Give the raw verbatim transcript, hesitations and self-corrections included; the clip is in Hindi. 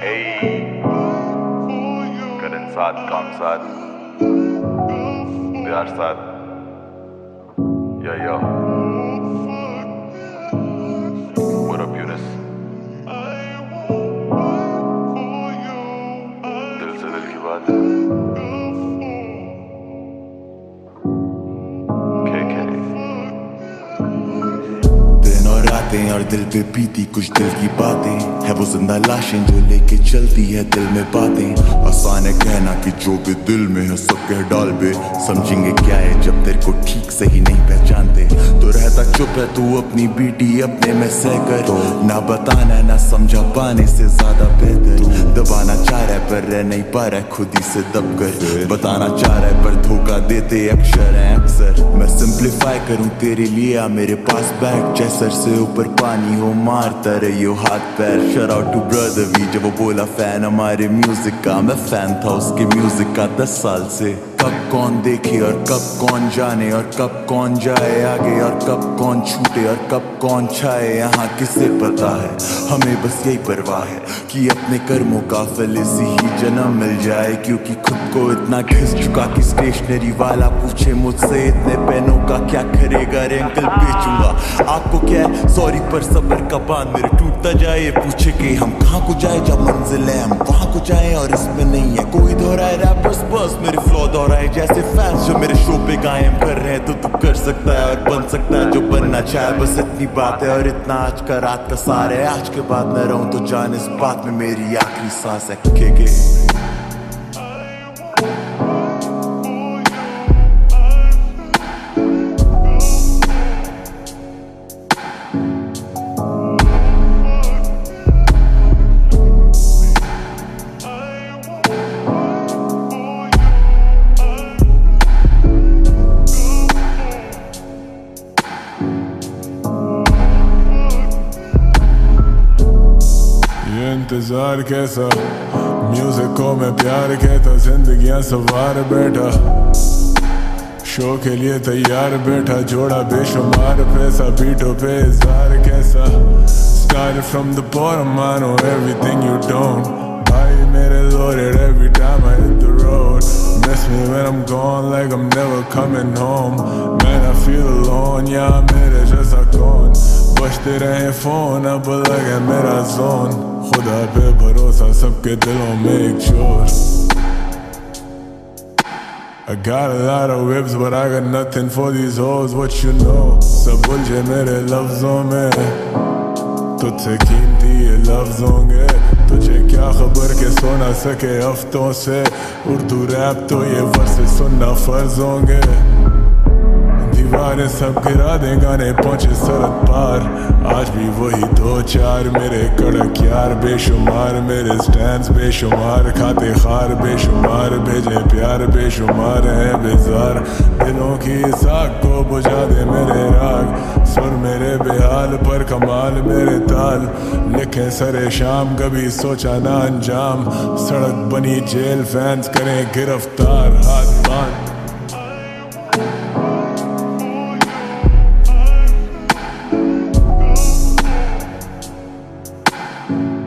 Ey, करण साथ, काम साथ, प्यार साथ, या या What up, Yunus? दिल से दिल की बात है। दिन और रातें और दिल पे बीती कुछ दिल की बातें है, वो जिंदा लाशें जो लेके चलती है दिल में बातें। आसान है कहना कि जो भी दिल में है सब कह डाल बे, समझेंगे क्या है जब तेरे को ठीक से ही नहीं पहचानते। तो रहता चुप है तू अपनी बीटी अपने में सह कर, ना बताना ना समझा पाने से ज्यादा बेहतर। दबाना चाह रहा है पर रह नहीं पा रहा है खुद ही से दब कर, बताना चाह रहा है पर धोखा देते अक्षर है अक्सर। मैं सिंप्लीफाई करूं तेरे लिए आ मेरे पास बैग, जैसर से ऊपर पानी हो मारता रही हो हाथ पैर। Shout out to brother V, जब वो बोला फैन हमारे म्यूजिक का, मैं फैन था उसके म्यूजिक का दस साल से। कब कौन देखे और कब कौन जाने, और कब कौन जाए आगे और कब कौन छूटे और कब कौन छाए, यहाँ किसे पता है। हमें बस यही परवाह है कि अपने कर्मों का फल इसी ही जन्म मिल जाए, क्योंकि खुद को इतना घिस चुका कि स्टेशनरी वाला पूछे मुझसे इतने पेनों का क्या करेगा रे अंकल बेचूंगा। आपको क्या है सॉरी पर सब्र का बांध मेरे टूटता जाए, पूछे कि हम कहाँ को जाए जब मंजिल है हम वहाँ को जाए, और इसमें नहीं है कोई दोहराए रैपर्स बस मेरे फ्लो दोहराए जैसे फैंस जो मेरे शो पे कायम कर रहे हैं। तो तू कर सकता है और बन सकता है जो बनना चाहे, बस इतनी बात है और इतना आज का रात का सार है। आज के बाद मैं रहूं तो जान इस बात में मेरी आखिरी सांस है के के। इंतजार कैसा म्यूजिक को मैं प्यार कहता, जिंदगियां सवार बैठा शो के लिए तैयार बैठा, जोड़ा बेशुमार पैसा बीटों पे इज़हार कैसा। Started from the bottom, I know everything you don't. भाई मेरे loaded every time I hit the road. Miss me when I'm gone like I'm never coming home. Man I feel alone, yeah मेरे जैसा कौन, बजते रहे फोन अब लगे मेरा जोन। खुदा पे भरोसा सबके दिलों में एक शोर। I got a lot of whips but I got nothing for these hoes, what you know। सब उलझे मेरे लफ्जों में, तुझसे कीमती ये लफ्ज होंगे, तुझे क्या खबर के सो ना सके हफ्तों से। उर्दू रैप तो ये वर्से सुनना फर्ज होंगे, दीवारें सब गिरा दे गाने पहुंचे सरहद पार। आज भी वही दो चार मेरे कड़क यार बेशुमार, मेरे स्टैंड्स बेशुमार, खाते खार बेशुमार, भेजे प्यार बेशुमार है बेजार। दिलों की साख को बुझा दे मेरे राग, सुर मेरे बेहाल पर कमाल मेरे ताल। लिखे सरे शाम कभी सोचा ना अंजाम, सड़क बनी जेल फैंस करें गिरफ्तार हाथ बांध। Thank you.